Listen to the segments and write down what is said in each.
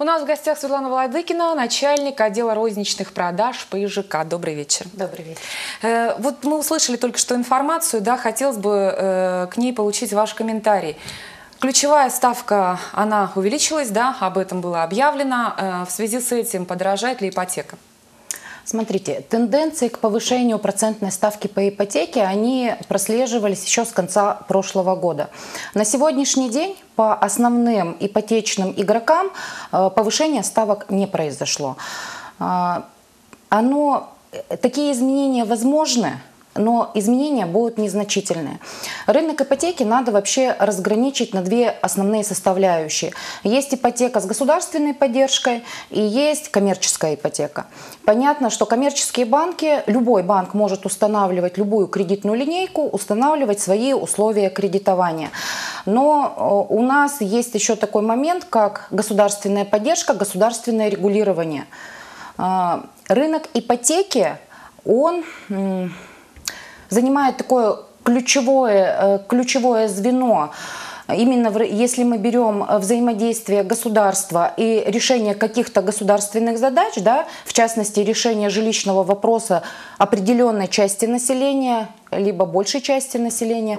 У нас в гостях Светлана Владыкина, начальник отдела розничных продаж по ИЖК. Добрый вечер. Добрый вечер. Вот мы услышали только что информацию, да, хотелось бы к ней получить ваш комментарий. Ключевая ставка, она увеличилась, да, об этом было объявлено. В связи с этим подорожает ли ипотека? Смотрите, тенденции к повышению процентной ставки по ипотеке, они прослеживались еще с конца прошлого года. На сегодняшний день по основным ипотечным игрокам повышение ставок не произошло. Такие изменения возможны, но изменения будут незначительные. Рынок ипотеки надо вообще разграничить на две основные составляющие. Есть ипотека с государственной поддержкой и есть коммерческая ипотека. Понятно, что коммерческие банки, любой банк может устанавливать любую кредитную линейку, устанавливать свои условия кредитования. Но у нас есть еще такой момент, как государственная поддержка, государственное регулирование. Рынок ипотеки, он занимает такое ключевое звено. Именно если мы берем взаимодействие государства и решение каких-то государственных задач, да, в частности решение жилищного вопроса определенной части населения, либо большей части населения,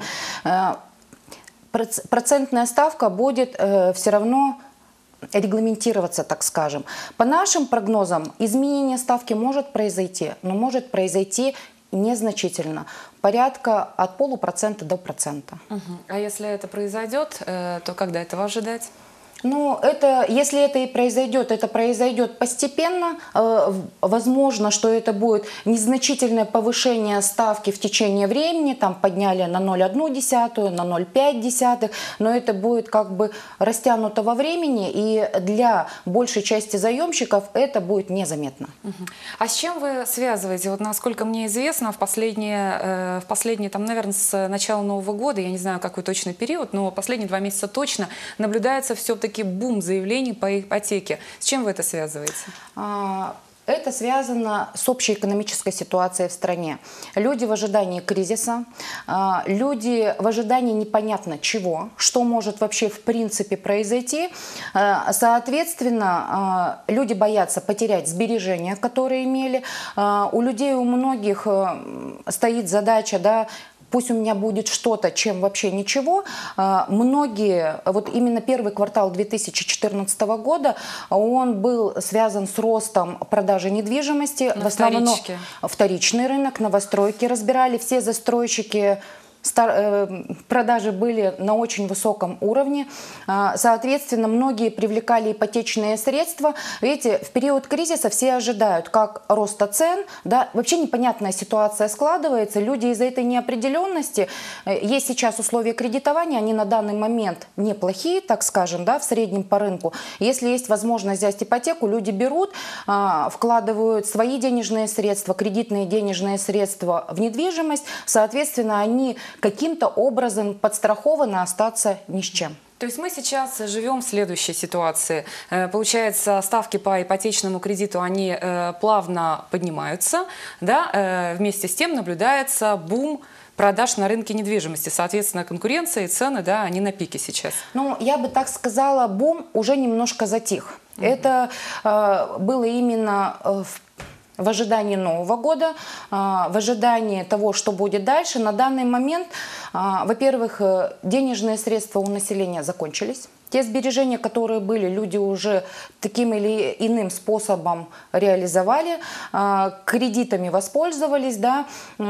процентная ставка будет все равно регламентироваться, так скажем. По нашим прогнозам, изменение ставки может произойти, но может произойти незначительно, порядка от 0,5% до 1%. А если это произойдет, то когда этого ожидать? Ну, если это и произойдет, это произойдет постепенно. Возможно, что это будет незначительное повышение ставки в течение времени, там подняли на 0,1, на 0,5, но это будет как бы растянуто во времени, и для большей части заемщиков это будет незаметно. А с чем вы связываете? Вот насколько мне известно, в последние там, наверное, с начала Нового года, я не знаю, какой точный период, но последние 2 месяца точно наблюдается все-таки бум заявлений по ипотеке. С чем вы это связываете? Это связано с общей экономической ситуацией в стране. Люди в ожидании кризиса, люди в ожидании непонятно чего, что может вообще в принципе произойти. Соответственно, люди боятся потерять сбережения, которые имели. У людей, у многих стоит задача, да, пусть у меня будет что-то, чем вообще ничего. Многие, вот именно первый квартал 2014 года, он был связан с ростом продажи недвижимости. В основном вторичный рынок, новостройки разбирали. Все застройщики, продажи были на очень высоком уровне. Соответственно, многие привлекали ипотечные средства. Видите, в период кризиса все ожидают как роста цен. Да? Вообще непонятная ситуация складывается. Люди из-за этой неопределенности, есть сейчас условия кредитования, они на данный момент неплохие, так скажем, да, в среднем по рынку. Если есть возможность взять ипотеку, люди берут, вкладывают свои денежные средства, кредитные денежные средства в недвижимость. Соответственно, они каким-то образом подстрахованы остаться ни с чем. То есть мы сейчас живем в следующей ситуации. Получается, ставки по ипотечному кредиту, они плавно поднимаются, да? Вместе с тем наблюдается бум продаж на рынке недвижимости. Соответственно, конкуренция и цены, да, они на пике сейчас. Ну, я бы так сказала, бум уже немножко затих. Это было именно в ожидании Нового года, в ожидании того, что будет дальше. На данный момент, во-первых, денежные средства у населения закончились. Те сбережения, которые были, люди уже таким или иным способом реализовали, кредитами воспользовались, да.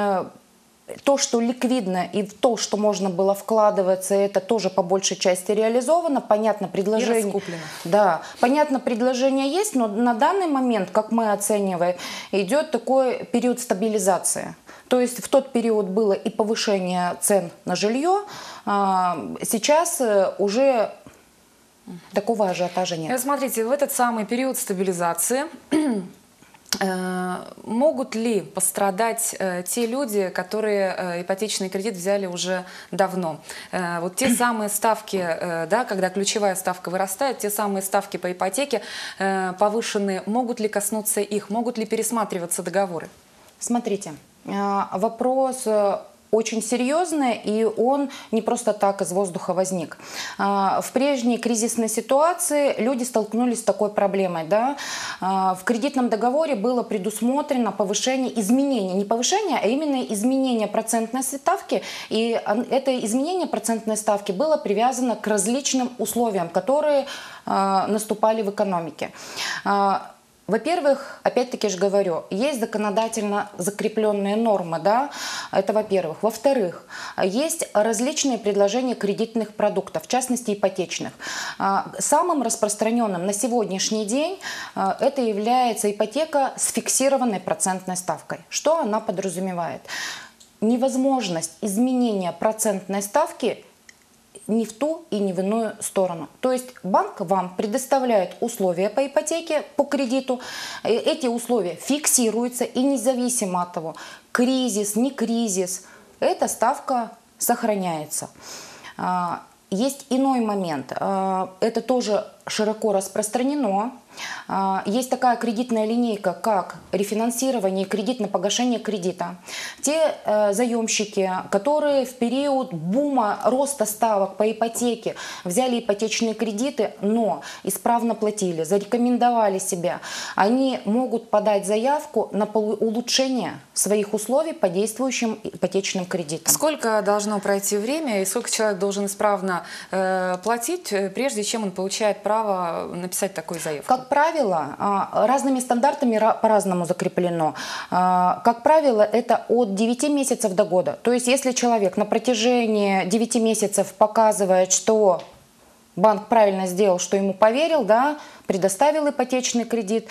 То, что ликвидно, и в то, что можно было вкладываться, это тоже по большей части реализовано. Понятно, предложение. И раскуплено. Да, понятно, предложение есть, но на данный момент, как мы оцениваем, идет такой период стабилизации. То есть в тот период было и повышение цен на жилье, сейчас уже такого ажиотажа нет. Смотрите, в этот самый период стабилизации могут ли пострадать те люди, которые ипотечный кредит взяли уже давно? Вот те самые ставки, да, когда ключевая ставка вырастает, те самые ставки по ипотеке повышенные, могут ли коснуться их, могут ли пересматриваться договоры? Смотрите, вопрос очень серьезный, и он не просто так из воздуха возник. В прежней кризисной ситуации люди столкнулись с такой проблемой. Да? В кредитном договоре было предусмотрено повышение, изменение, не повышение, а именно изменение процентной ставки. И это изменение процентной ставки было привязано к различным условиям, которые наступали в экономике. Во-первых, опять-таки же говорю, есть законодательно закрепленные нормы, да, это во-первых. Во-вторых, есть различные предложения кредитных продуктов, в частности ипотечных. Самым распространенным на сегодняшний день это является ипотека с фиксированной процентной ставкой. Что она подразумевает? Невозможность изменения процентной ставки ни в ту и ни в иную сторону. То есть банк вам предоставляет условия по ипотеке, по кредиту. Эти условия фиксируются, и независимо от того, кризис, не кризис, эта ставка сохраняется. Есть иной момент. Это тоже широко распространено. Есть такая кредитная линейка, как рефинансирование и кредитное погашение кредита. Те заемщики, которые в период бума роста ставок по ипотеке взяли ипотечные кредиты, но исправно платили, зарекомендовали себя, они могут подать заявку на улучшение своих условий по действующим ипотечным кредитам. Сколько должно пройти время и сколько человек должен исправно платить, прежде чем он получает право написать такую заявку? Как правило, разными стандартами по-разному закреплено. Как правило, это от 9 месяцев до года. То есть, если человек на протяжении 9 месяцев показывает, что банк правильно сделал, что ему поверил, да, предоставил ипотечный кредит,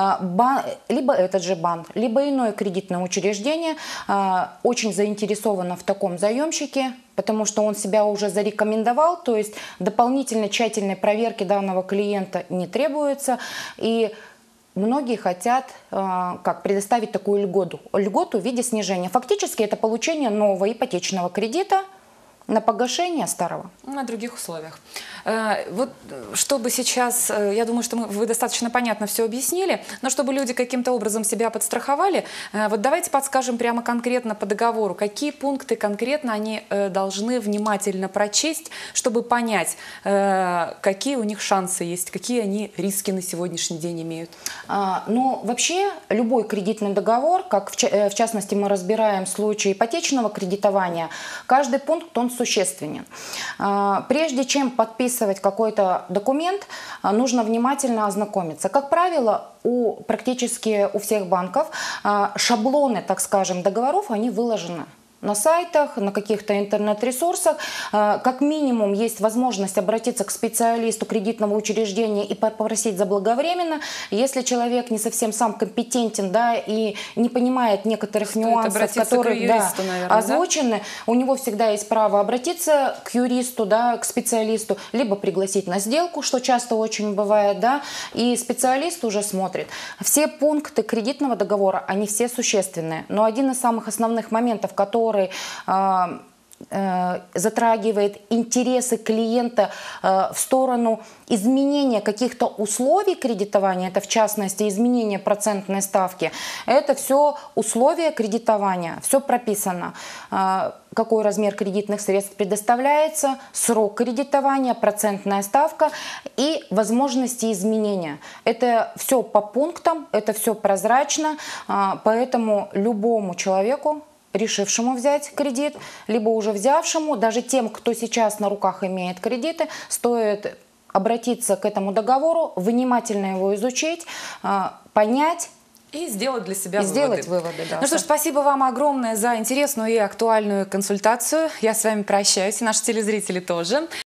либо этот же банк, либо иное кредитное учреждение очень заинтересовано в таком заемщике, потому что он себя уже зарекомендовал, то есть дополнительной тщательной проверки данного клиента не требуется. И многие хотят предоставить такую льготу в виде снижения. Фактически это получение нового ипотечного кредита на погашение старого. На других условиях. Вот чтобы сейчас, я думаю, что вы достаточно понятно все объяснили, но чтобы люди каким-то образом себя подстраховали, вот давайте подскажем прямо конкретно по договору, какие пункты конкретно они должны внимательно прочесть, чтобы понять, какие у них шансы есть, какие они риски на сегодняшний день имеют. Ну, вообще, любой кредитный договор, как в частности мы разбираем случай ипотечного кредитования, каждый пункт, он существенен. Прежде чем подписывать какой-то документ, нужно внимательно ознакомиться. Как правило, практически у всех банков шаблоны, так скажем, договоров, они выложены на сайтах, на каких-то интернет-ресурсах. Как минимум есть возможность обратиться к специалисту кредитного учреждения и попросить заблаговременно. Если человек не совсем сам компетентен, да, и не понимает некоторых нюансов, которые юристу, наверное, озвучены, да? У него всегда есть право обратиться к юристу, да, к специалисту, либо пригласить на сделку, что часто очень бывает, да, и специалист уже смотрит. Все пункты кредитного договора, они все существенные, но один из самых основных моментов, который затрагивает интересы клиента в сторону изменения каких-то условий кредитования, это в частности изменение процентной ставки, это все условия кредитования, все прописано. Какой размер кредитных средств предоставляется, срок кредитования, процентная ставка и возможности изменения. Это все по пунктам, это все прозрачно, поэтому любому человеку, решившему взять кредит, либо уже взявшему, даже тем, кто сейчас на руках имеет кредиты, стоит обратиться к этому договору, внимательно его изучить, понять, и сделать для себя выводы. Да. Ну что ж, спасибо вам огромное за интересную и актуальную консультацию. Я с вами прощаюсь, и наши телезрители тоже.